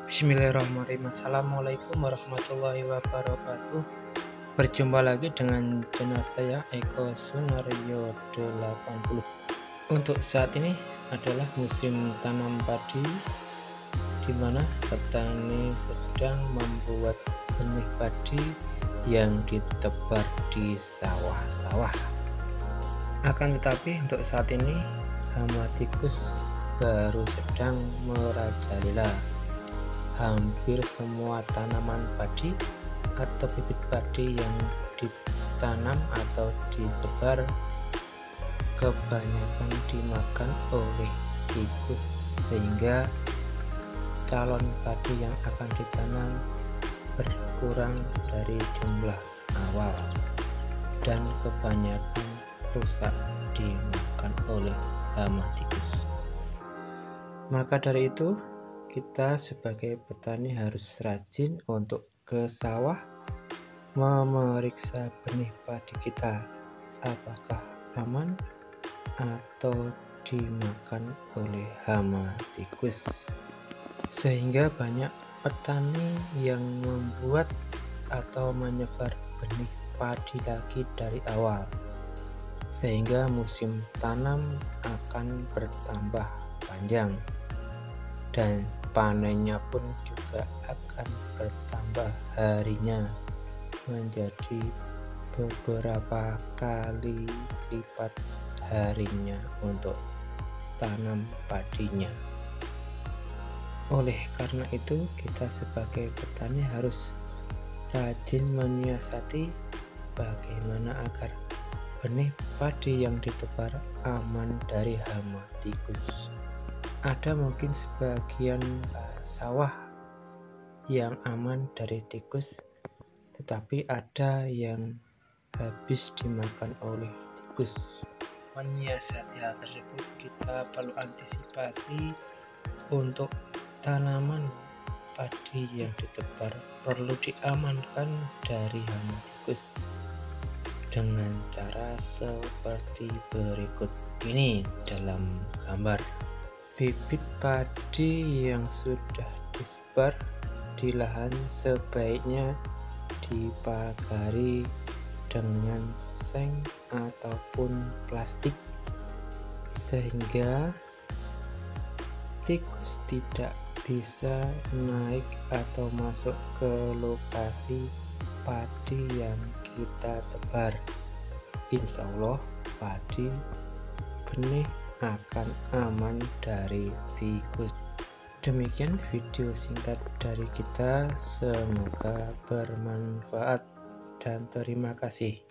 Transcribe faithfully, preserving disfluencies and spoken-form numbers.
Bismillahirrahmanirrahim. Assalamualaikum warahmatullahi wabarakatuh. Berjumpa lagi dengan channel saya Eko Sunaryo delapan puluh. Untuk saat ini adalah musim tanam padi, di mana petani sedang membuat benih padi yang ditebar di sawah-sawah. Akan tetapi untuk saat ini hama tikus baru sedang merajalela. Hampir semua tanaman padi atau bibit padi yang ditanam atau disebar kebanyakan dimakan oleh tikus, sehingga calon padi yang akan ditanam berkurang dari jumlah awal dan kebanyakan rusak dimakan oleh hama tikus. Maka dari itu, kita sebagai petani harus rajin untuk ke sawah memeriksa benih padi kita apakah aman atau dimakan oleh hama tikus, sehingga banyak petani yang membuat atau menyebar benih padi lagi dari awal, sehingga musim tanam akan bertambah panjang dan panennya pun juga akan bertambah harinya menjadi beberapa kali lipat harinya untuk tanam padinya. Oleh karena itu, kita sebagai petani harus rajin menyiasati bagaimana agar benih padi yang ditebar aman dari hama tikus. Ada mungkin sebagian uh, sawah yang aman dari tikus, tetapi ada yang habis dimakan oleh tikus. Menyiasati hal tersebut, kita perlu antisipasi untuk tanaman padi yang ditebar perlu diamankan dari hama tikus dengan cara seperti berikut ini dalam gambar. Bibit padi yang sudah disebar di lahan sebaiknya dipagari dengan seng ataupun plastik, sehingga tikus tidak bisa naik atau masuk ke lokasi padi yang kita tebar. Insya Allah padi benih akan aman dari tikus. Demikian video singkat dari kita, semoga bermanfaat dan terima kasih.